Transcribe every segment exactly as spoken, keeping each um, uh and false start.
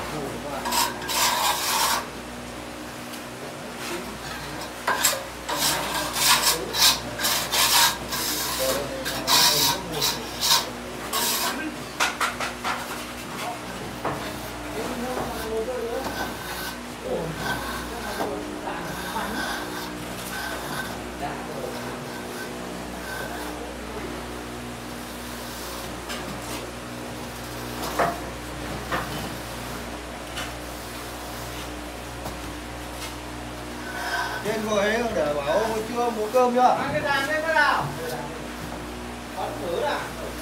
Trên ngồi ấy để bảo chưa mua cơm chưa? Ăn cái đàn đấy bắt nào? Bắt thử à?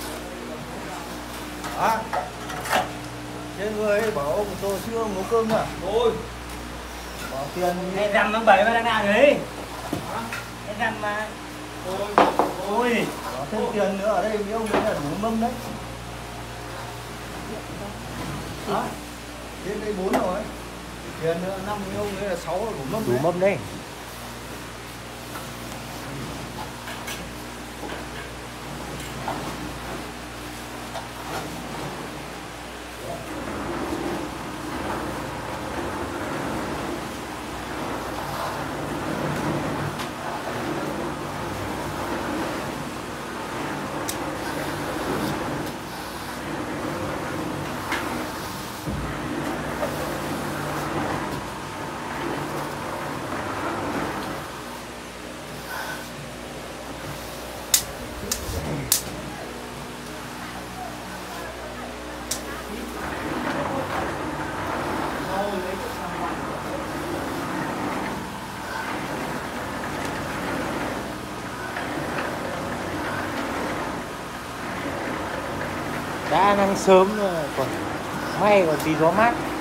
Hả? Trên ngồi ấy bảo tôi chưa mua cơm à? Thôi. Bảo tiền Em rằm tháng bảy mà đang nào đấy? Hả? Em rằm mà. Thôi. Ôi. Bảo thêm tiền nữa ở đây mấy ông đấy là đủ mâm đấy. Hả? Trên đây bốn rồi. Tiền nữa năm mấy ông đấy là sáu là đủ mâm Đủ đấy. mâm đây. Đã nắng sớm rồi, còn may còn tí gió mát.